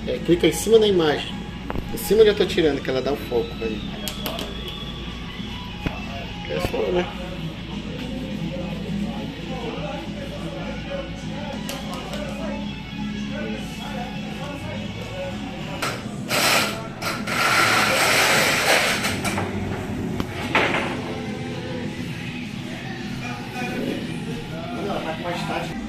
Clica em cima da imagem. Em cima onde eu tô tirando, que ela dá o foco aí. É só, né? Não, tá com mais tática.